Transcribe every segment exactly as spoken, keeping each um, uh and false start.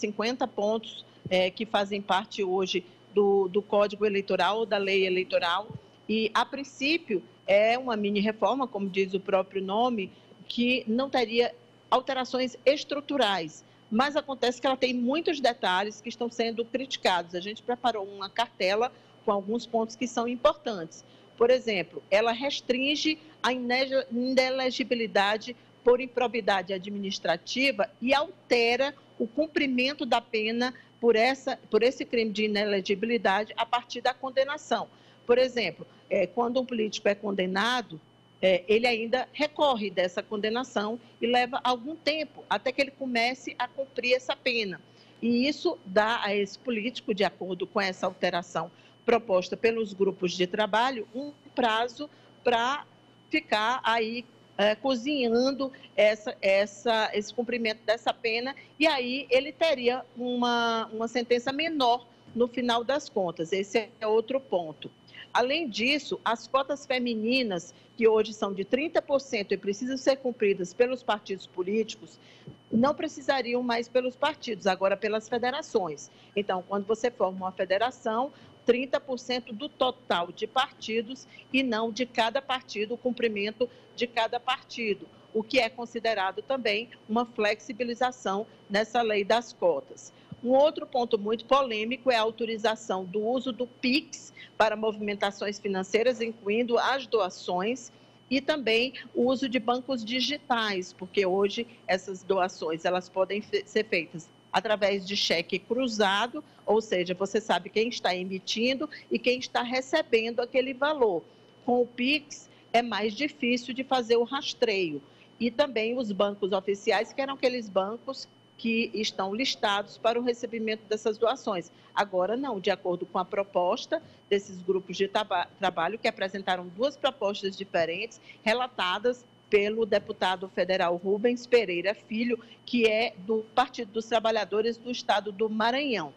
cinquenta pontos é, que fazem parte hoje do, do Código Eleitoral, da lei eleitoral, e, a princípio, é uma mini-reforma, como diz o próprio nome, que não teria alterações estruturais, mas acontece que ela tem muitos detalhes que estão sendo criticados. A gente preparou uma cartela com alguns pontos que são importantes. Por exemplo, ela restringe a inelegibilidade por improbidade administrativa e altera o cumprimento da pena por, essa, por esse crime de inelegibilidade a partir da condenação. Por exemplo, é, quando um político é condenado, é, ele ainda recorre dessa condenação e leva algum tempo até que ele comece a cumprir essa pena. E isso dá a esse político, de acordo com essa alteração proposta pelos grupos de trabalho, um prazo para ficar aí é, cozinhando essa, essa, esse cumprimento dessa pena, e aí ele teria uma, uma sentença menor no final das contas. Esse é outro ponto. Além disso, as cotas femininas, que hoje são de trinta por cento e precisam ser cumpridas pelos partidos políticos, não precisariam mais pelos partidos, agora pelas federações. Então, quando você forma uma federação, trinta por cento do total de partidos e não de cada partido, o cumprimento de cada partido, o que é considerado também uma flexibilização nessa lei das cotas. Um outro ponto muito polêmico é a autorização do uso do Pix para movimentações financeiras, incluindo as doações, e também o uso de bancos digitais, porque hoje essas doações elas podem ser feitas através de cheque cruzado, ou seja, você sabe quem está emitindo e quem está recebendo aquele valor. Com o Pix é mais difícil de fazer o rastreio. E também os bancos oficiais, que eram aqueles bancos que estão listados para o recebimento dessas doações. Agora não, de acordo com a proposta desses grupos de traba- trabalho, que apresentaram duas propostas diferentes, relatadas pelo deputado federal Rubens Pereira Filho, que é do Partido dos Trabalhadores do Estado do Maranhão.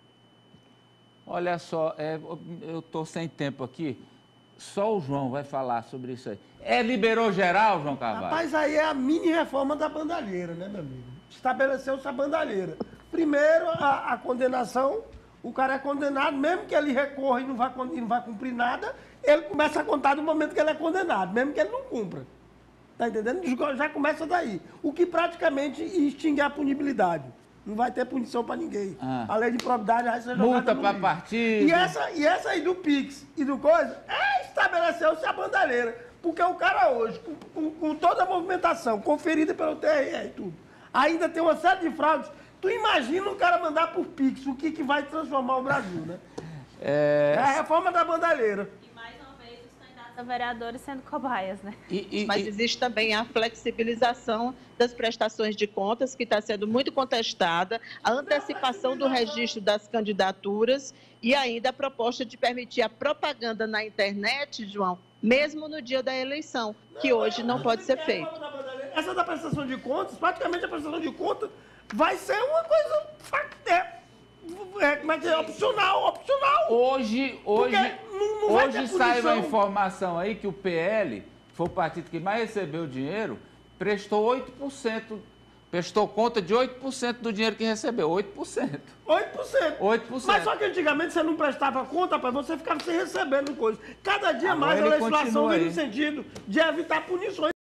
Olha só, é, eu estou sem tempo aqui, só o João vai falar sobre isso aí. É liberou geral, João Carvalho? Rapaz, aí é a mini-reforma da bandalheira, né, meu amigo? Estabeleceu-se a bandalheira. Primeiro, a, a condenação, o cara é condenado, mesmo que ele recorra e não vai, e não vai cumprir nada, ele começa a contar do momento que ele é condenado, mesmo que ele não cumpra. Tá entendendo? Já começa daí. O que praticamente extingue a punibilidade. Não vai ter punição para ninguém. Ah. A lei de probidade vai ser jogada multa para partido. E essa, e essa aí do Pix e do coisa, é, estabeleceu-se a bandalheira. Porque o cara hoje, com, com, com toda a movimentação conferida pelo T R E e tudo, ainda tem uma série de fraudes. Tu imagina o cara mandar por Pix, o que, que vai transformar o Brasil, né? É, é a reforma da bandalheira. Vereadores sendo cobaias, né? E, e, Mas existe também a flexibilização das prestações de contas, que está sendo muito contestada, a antecipação do registro das candidaturas e ainda a proposta de permitir a propaganda na internet, João, mesmo no dia da eleição, que hoje não pode ser feito. Essa da prestação de contas, praticamente a prestação de contas vai ser uma coisa... É, como é que é? Opcional, opcional. Hoje, hoje, não, não hoje sai uma informação aí que o P L, que foi o partido que mais recebeu dinheiro, prestou oito por cento, prestou conta de oito por cento do dinheiro que recebeu, oito por cento. oito por cento. oito por cento. Mas só que antigamente você não prestava conta, para você ficava sem recebendo coisa. Cada dia Agora mais a legislação vem aí. no sentido de evitar punições.